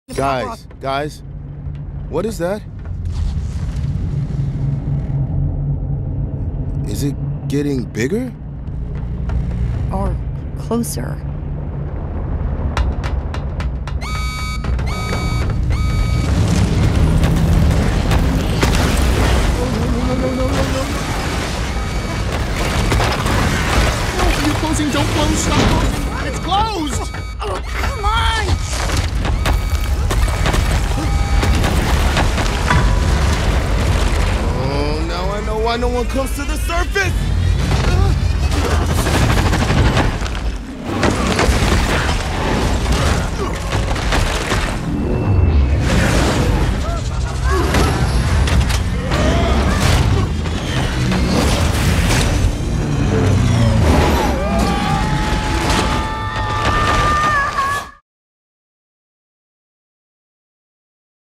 Guys, what is that? Is it getting bigger? Or closer. You're closing, don't close, stop closing! It's closed! Oh, come on! Oh, now I know why no one comes to the surface!